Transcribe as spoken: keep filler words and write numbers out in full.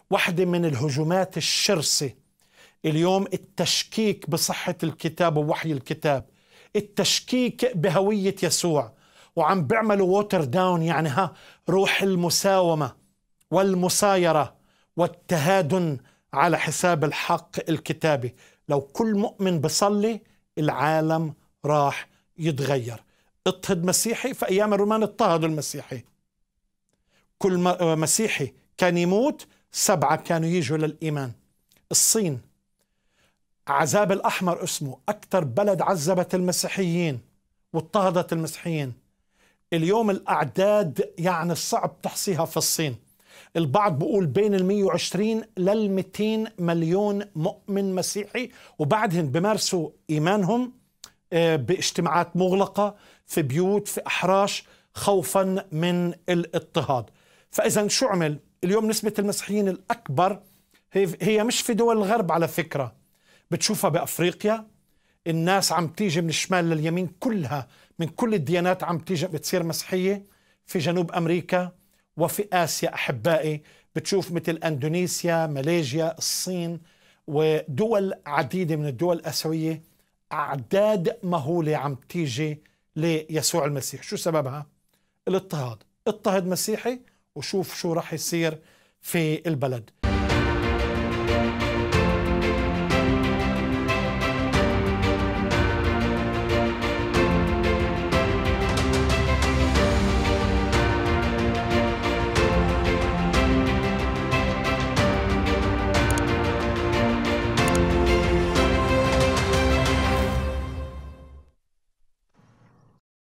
واحدة من الهجمات الشرسة اليوم التشكيك بصحة الكتاب ووحي الكتاب، التشكيك بهوية يسوع، وعم بيعملوا ووتر داون، يعني ها روح المساومة والمسايرة والتهادن على حساب الحق الكتابي. لو كل مؤمن بصلي العالم راح يتغير. اضطهد مسيحي، في أيام الرومان اضطهدوا المسيحي، كل مسيحي كان يموت سبعة كانوا يجوا للإيمان. الصين عذاب الأحمر اسمه، أكثر بلد عذبت المسيحيين واضطهدت المسيحيين. اليوم الأعداد يعني صعب تحصيها في الصين، البعض بيقول بين المية وعشرين للمئتين مليون مؤمن مسيحي، وبعدهم بمارسوا إيمانهم باجتماعات مغلقة في بيوت في أحراش خوفا من الاضطهاد. فإذا شو عمل؟ اليوم نسبة المسيحيين الأكبر هي مش في دول الغرب، على فكرة بتشوفها بأفريقيا، الناس عم تيجي من الشمال لليمين كلها من كل الديانات عم تيجي بتصير مسيحية. في جنوب أمريكا وفي آسيا أحبائي بتشوف مثل أندونيسيا، ماليزيا، الصين ودول عديدة من الدول الآسيوية أعداد مهولة عم تيجي ليسوع المسيح. شو سببها؟ الاضطهاد. اضطهد مسيحي وشوف شو راح يصير في البلد.